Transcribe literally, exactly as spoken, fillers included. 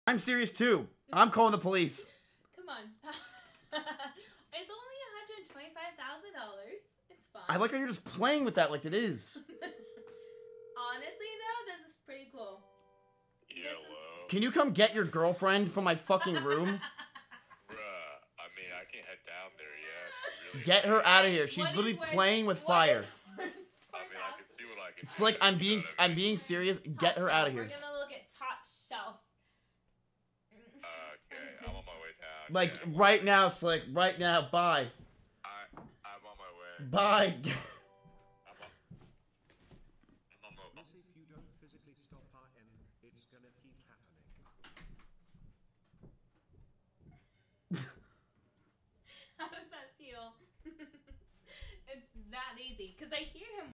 I'm serious too. I'm calling the police. Come on. It's only one hundred twenty-five thousand dollars. It's fine. I like how you're just playing with that like it is. Honestly, though, this is pretty cool. Yellow. Is... Can you come get your girlfriend from my fucking room? Bruh, I mean, I can't head down there yet. Really Get her out of here. She's What is literally worth- playing with what fire. is worth I mean, I can see what I can It's do, like I'm you being know what I I'm mean? being serious. Top Get her shelf. out of here. We're gonna look at top shelf. Okay, I'm on my way down. Like yeah. right now, Slick. Right now. Bye. I, I'm on my way. Bye. I'm on, I'm on my As if you don't physically stop our M, it's gonna keep happening. How does that feel? It's that easy because I hear him.